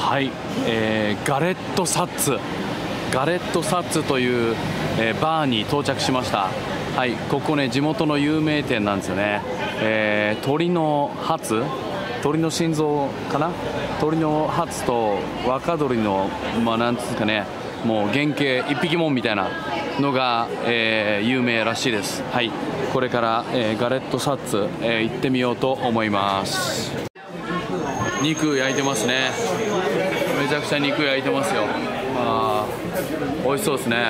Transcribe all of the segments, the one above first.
はい、ガレットサッツという、バーに到着しました。はい、ここね、地元の有名店なんですよね。鳥のハツ、鳥の心臓かな、鳥のハツと若鶏の、なんですかね、もう原型一匹もんみたいなのが、有名らしいです。はい、これから、ガレットサッツ、行ってみようと思います。肉焼いてますね。めちゃくちゃ肉焼いてますよ。美味しそうですね。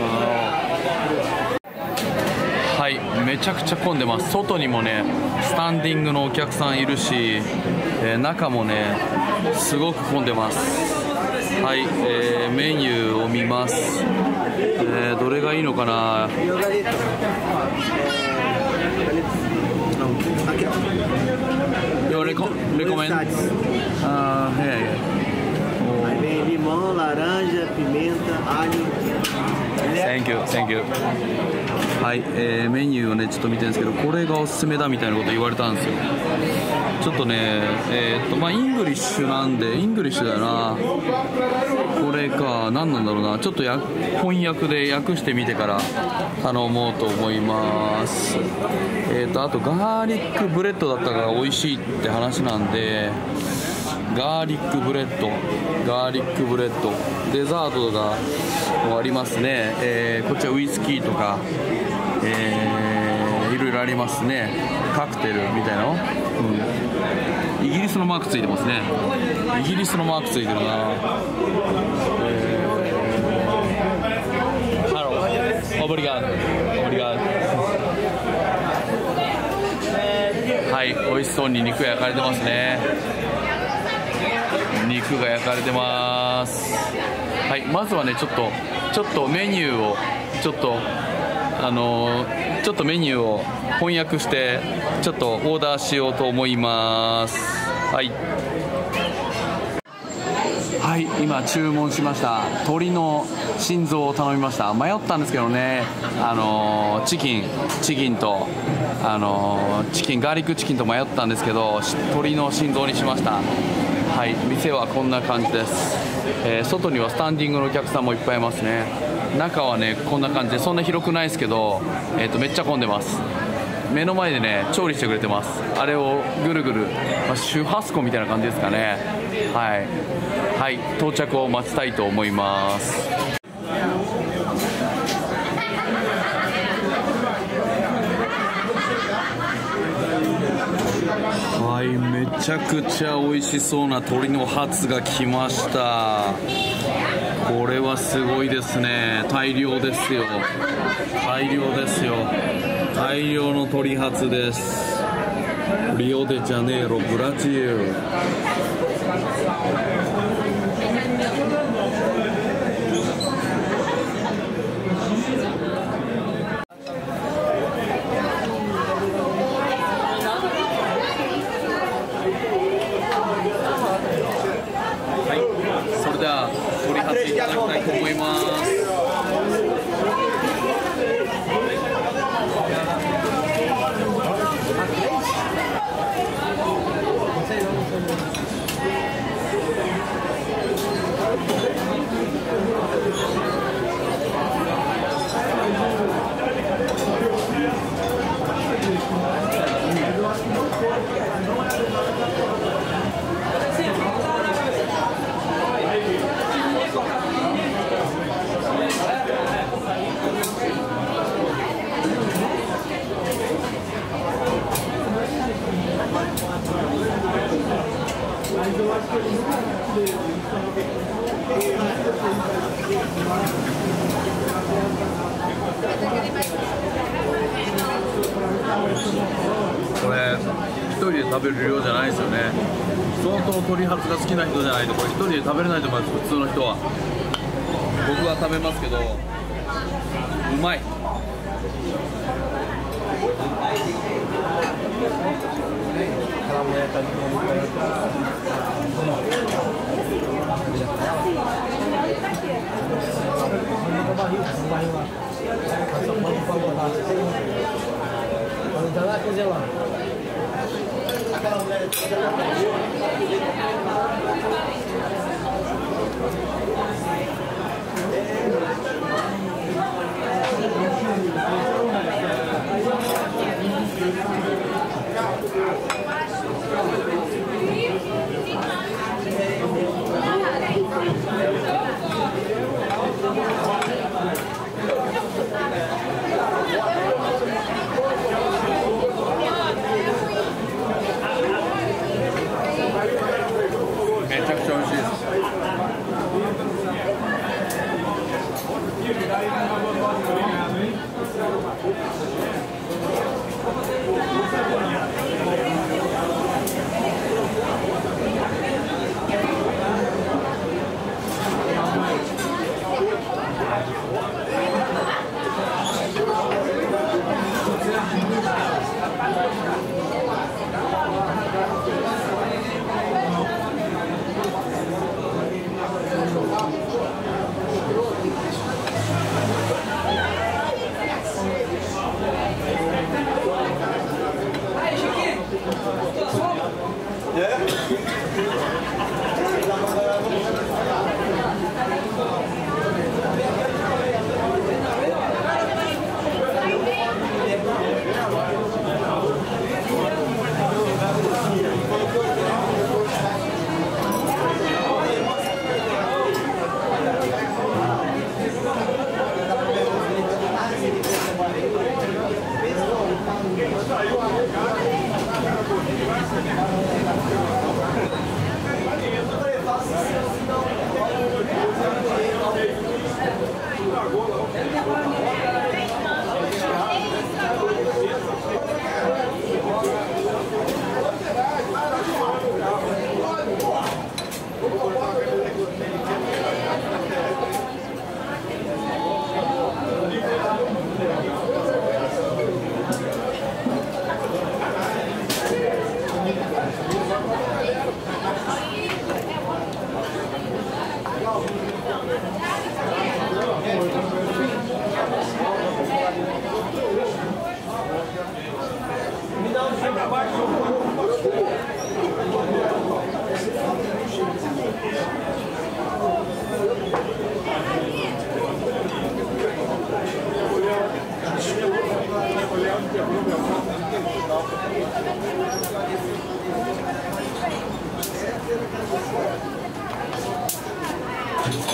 はい、めちゃくちゃ混んでます。外にもね、スタンディングのお客さんいるし、中もね、すごく混んでます。はい、メニューを見ます。どれがいいのかな。レコメン。 Limão, laranja, pimenta, alho. Thank you. はい、メニューをねちょっと見てるんですけど、これがおすすめだみたいなこと言われたんですよ。ちょっとね、イングリッシュなんで、イングリッシュだよな。これか、何なんだろうな。ちょっと翻訳で訳してみてから頼もうと思います。あとガーリックブレッドだったから美味しいって話なんで、ガーリックブレッド、デザートがありますね。こっちはウイスキーとか、いろいろありますね。カクテルみたいなの、イギリスのマークついてますね。イギリスのマークついてるな。オブリガード。はい、美味しそうに肉が焼かれてますね。肉が焼かれてます。はい、まずはね、ちょっとメニューをちょっとメニューを翻訳してちょっとオーダーしようと思います。はい、今注文しました。鶏の心臓を頼みました。迷ったんですけどね、チキンとガーリックチキンと迷ったんですけど、鶏の心臓にしました。はい、店はこんな感じです。外にはスタンディングのお客さんもいっぱいいますね。中はねこんな感じで、そんな広くないですけど、めっちゃ混んでます。目の前でね調理してくれてます。あれをぐるぐる、シュハスコみたいな感じですかね。はい、到着を待ちたいと思います。はい、めちゃくちゃ美味しそうな鶏のハツが来ました。これはすごいですね。大量ですよ。大量の鶏ハツです。リオデジャネイロ、ブラジル。それでは鶏ハツいただきたいと思います。これ一人で食べる量じゃないですよね。相当鶏ハツが好きな人じゃないとこれ一人で食べれないと思います。普通の人は。僕は食べますけどうまい。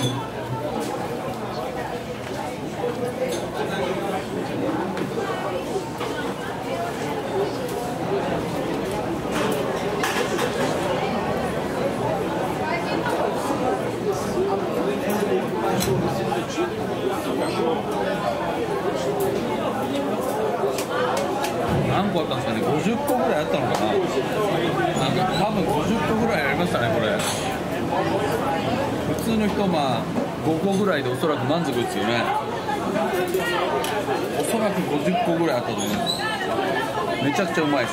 何個あったんですかね、50個ぐらいあったのかな、なんか多分50個ぐらいありましたね、これ。普通の人、まあ、5個ぐらいでおそらく満足ですよね。おそらく50個ぐらいあったと思います。めちゃくちゃうまいです。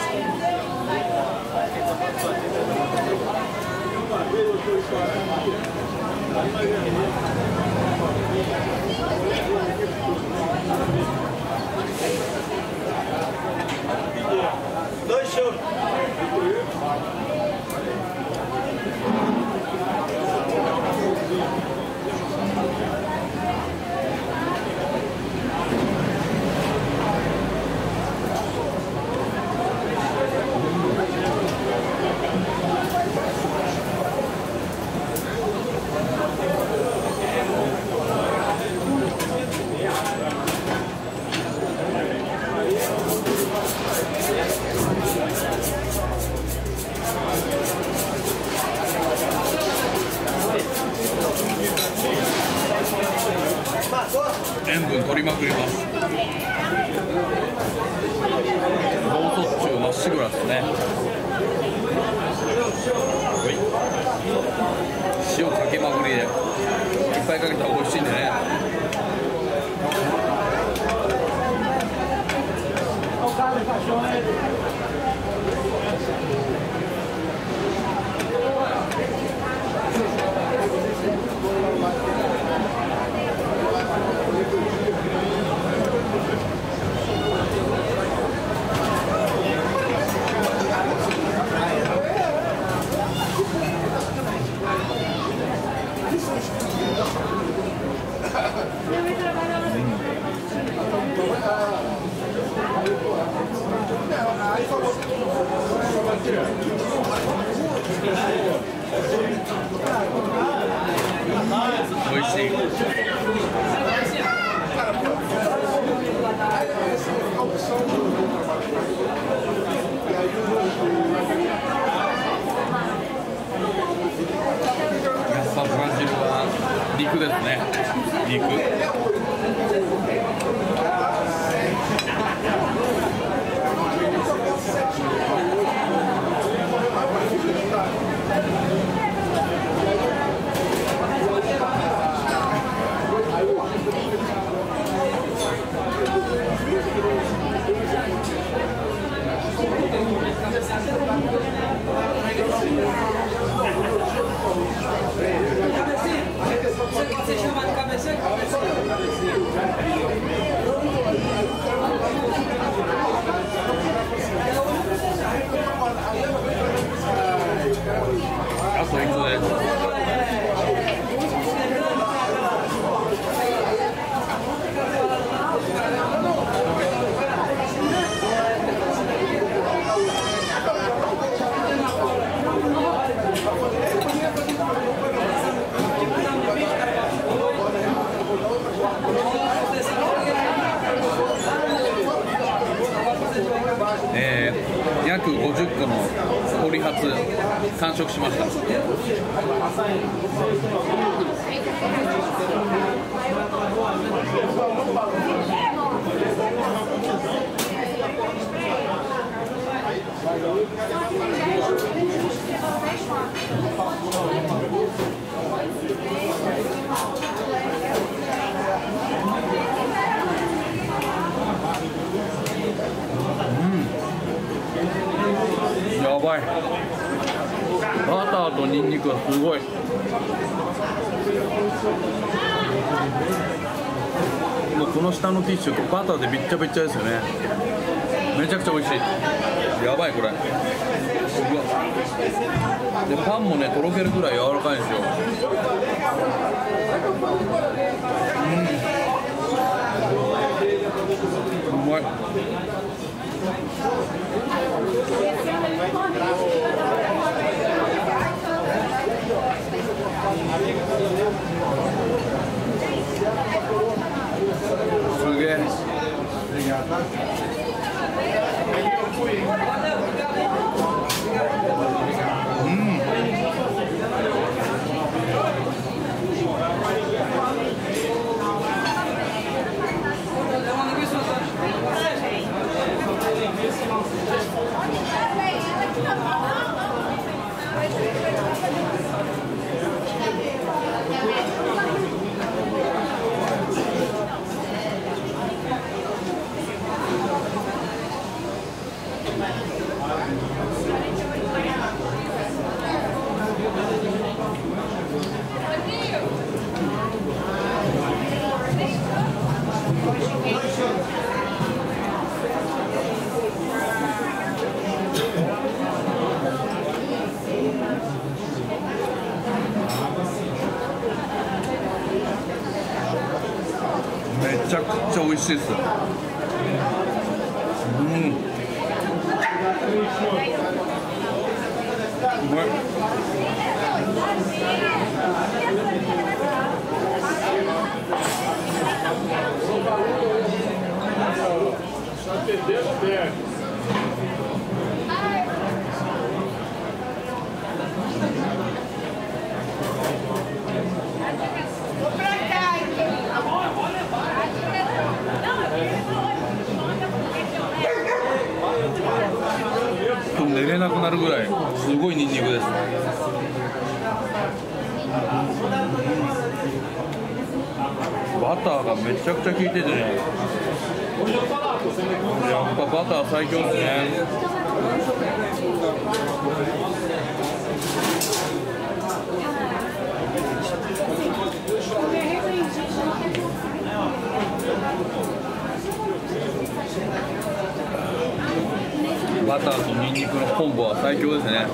塩分取りまくります。脳卒中まっしぐらですね。塩かけまくりでいっぱいかけたら美味しいんでね。美味しい。やっぱブラジルは肉ですね。肉。あと1個です。約50個の鳥ハツ完食しました。やばい。バターとニンニクがすごい。もうこの下のティッシュとバターでびっちゃびっちゃですよね。めちゃくちゃ美味しい。やばいこれ。うわでパンもねとろけるぐらい柔らかいんですよ。うまい。 ちゃくちゃ美味しいです。うん、うまい。寝れなくなるぐらいすごいニンニクです。バターがめちゃくちゃ効いててね、やっぱバター最強ですね。バターとニンニクのコンボは最強ですね。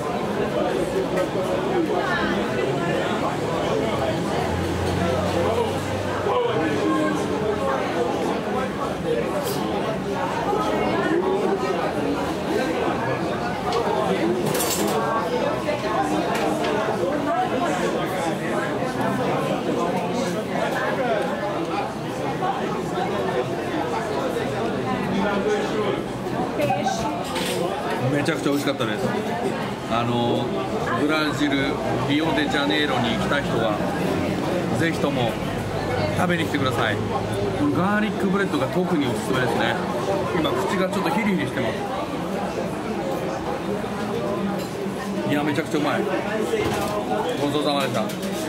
めちゃくちゃ美味しかったです。ブラジルリオデジャネイロに来た人はぜひとも食べに来てください。ガーリックブレッドが特におすすめですね。今口がちょっとヒリヒリしてます。いや、めちゃくちゃうまい。ごちそうさまでした。